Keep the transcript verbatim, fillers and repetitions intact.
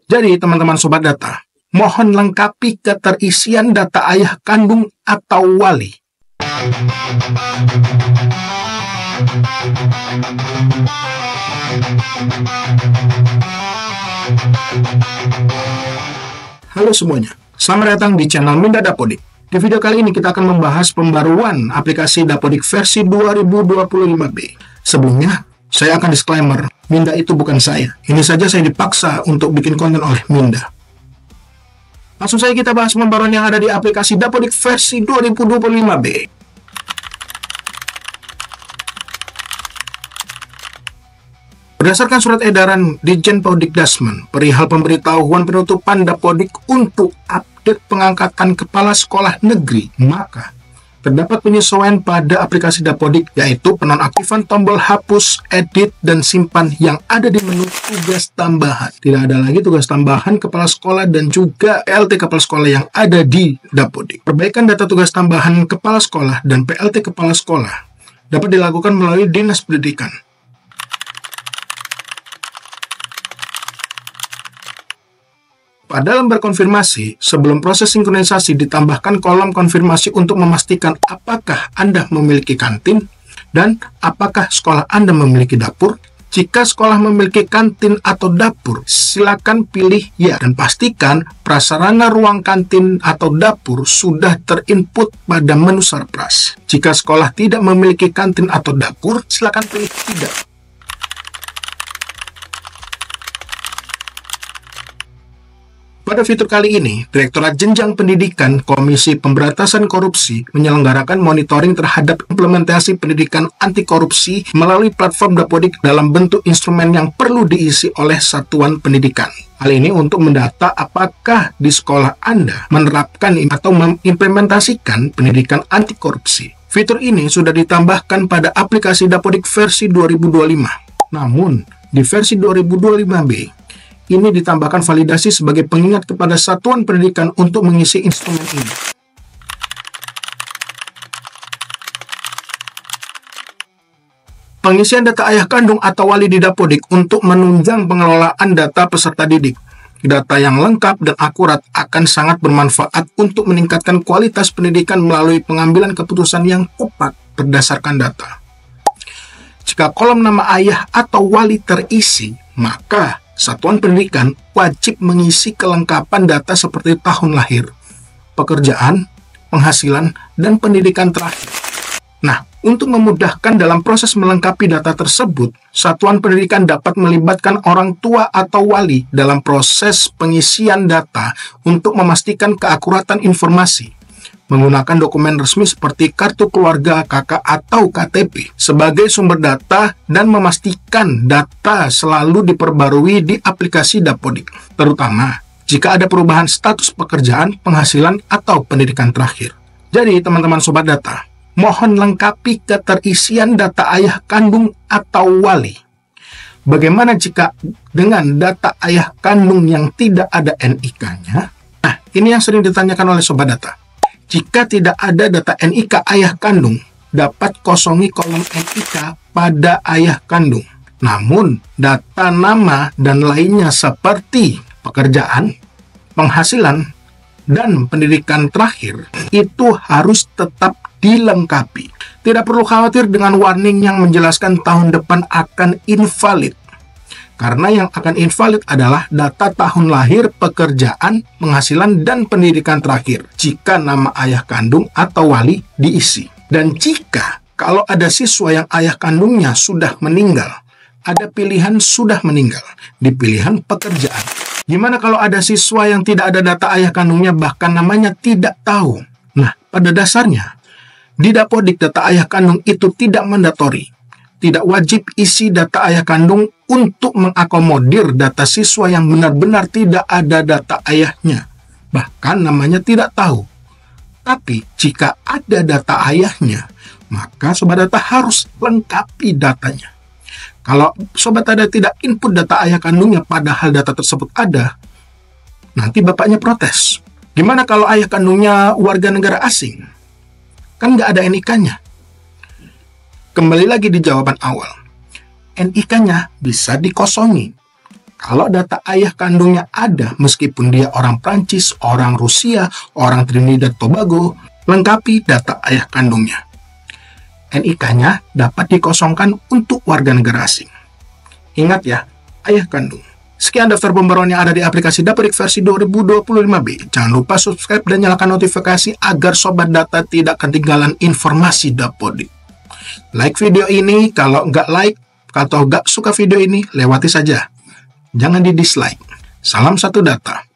Jadi teman-teman Sobat Data, mohon lengkapi keterisian data ayah kandung atau wali. Halo semuanya, selamat datang di channel Minda Dapodik. Di video kali ini kita akan membahas pembaruan aplikasi Dapodik versi dua ribu dua puluh lima B. Sebelumnya, saya akan disclaimer, Minda itu bukan saya. Ini saja saya dipaksa untuk bikin konten oleh Minda. Langsung saja kita bahas pembaruan yang ada di aplikasi Dapodik versi dua ribu dua puluh lima B. Berdasarkan surat edaran Ditjen Podikdasmen perihal pemberitahuan penutupan Dapodik untuk update pengangkatan kepala sekolah negeri, maka terdapat penyesuaian pada aplikasi Dapodik, yaitu penonaktifan tombol hapus, edit, dan simpan yang ada di menu tugas tambahan. Tidak ada lagi tugas tambahan kepala sekolah dan juga P L T kepala sekolah yang ada di Dapodik. Perbaikan data tugas tambahan kepala sekolah dan P L T kepala sekolah dapat dilakukan melalui Dinas Pendidikan. Pada lembar konfirmasi, sebelum proses sinkronisasi ditambahkan kolom konfirmasi untuk memastikan apakah Anda memiliki kantin dan apakah sekolah Anda memiliki dapur. Jika sekolah memiliki kantin atau dapur, silakan pilih ya dan pastikan prasarana ruang kantin atau dapur sudah terinput pada menu Sarpras. Jika sekolah tidak memiliki kantin atau dapur, silakan pilih tidak. Pada fitur kali ini, Direktorat Jenjang Pendidikan Komisi Pemberantasan Korupsi menyelenggarakan monitoring terhadap implementasi pendidikan anti korupsi melalui platform Dapodik dalam bentuk instrumen yang perlu diisi oleh satuan pendidikan. Hal ini untuk mendata apakah di sekolah Anda menerapkan atau mengimplementasikan pendidikan anti korupsi. Fitur ini sudah ditambahkan pada aplikasi Dapodik versi dua ribu dua puluh lima. Namun, di versi dua ribu dua puluh lima B, ini ditambahkan validasi sebagai pengingat kepada satuan pendidikan untuk mengisi instrumen ini. Pengisian data ayah kandung atau wali di Dapodik untuk menunjang pengelolaan data peserta didik. Data yang lengkap dan akurat akan sangat bermanfaat untuk meningkatkan kualitas pendidikan melalui pengambilan keputusan yang tepat berdasarkan data. Jika kolom nama ayah atau wali terisi, maka Satuan Pendidikan wajib mengisi kelengkapan data seperti tahun lahir, pekerjaan, penghasilan, dan pendidikan terakhir. Nah, untuk memudahkan dalam proses melengkapi data tersebut, Satuan Pendidikan dapat melibatkan orang tua atau wali dalam proses pengisian data untuk memastikan keakuratan informasi, menggunakan dokumen resmi seperti kartu keluarga, K K, atau K T P sebagai sumber data dan memastikan data selalu diperbarui di aplikasi Dapodik, terutama jika ada perubahan status pekerjaan, penghasilan, atau pendidikan terakhir. Jadi, teman-teman Sobat Data, mohon lengkapi keterisian data ayah kandung atau wali. Bagaimana jika dengan data ayah kandung yang tidak ada N I K-nya? Nah, ini yang sering ditanyakan oleh Sobat Data. Jika tidak ada data N I K ayah kandung, dapat kosongi kolom N I K pada ayah kandung. Namun, data nama dan lainnya seperti pekerjaan, penghasilan, dan pendidikan terakhir itu harus tetap dilengkapi. Tidak perlu khawatir dengan warning yang menjelaskan tahun depan akan invalid. Karena yang akan invalid adalah data tahun lahir, pekerjaan, penghasilan, dan pendidikan terakhir jika nama ayah kandung atau wali diisi. Dan jika kalau ada siswa yang ayah kandungnya sudah meninggal, ada pilihan sudah meninggal di pilihan pekerjaan. Gimana kalau ada siswa yang tidak ada data ayah kandungnya bahkan namanya tidak tahu? Nah, pada dasarnya di Dapodik data ayah kandung itu tidak mandatori. Tidak wajib isi data ayah kandung untuk mengakomodir data siswa yang benar-benar tidak ada data ayahnya. Bahkan namanya tidak tahu. Tapi jika ada data ayahnya, maka Sobat Data harus lengkapi datanya. Kalau Sobat Data tidak input data ayah kandungnya padahal data tersebut ada, nanti bapaknya protes. Gimana kalau ayah kandungnya warga negara asing? Kan nggak ada N I K-nya. Kembali lagi di jawaban awal, N I K-nya bisa dikosongi. Kalau data ayah kandungnya ada, meskipun dia orang Prancis, orang Rusia, orang Trinidad Tobago, lengkapi data ayah kandungnya. N I K-nya dapat dikosongkan untuk warga negara asing. Ingat ya, ayah kandung. Sekian daftar pembaruan yang ada di aplikasi Dapodik versi dua ribu dua puluh lima B. Jangan lupa subscribe dan nyalakan notifikasi agar Sobat Data tidak ketinggalan informasi Dapodik. Like video ini, kalau nggak like atau nggak suka video ini, lewati saja. Jangan di dislike. Salam satu data.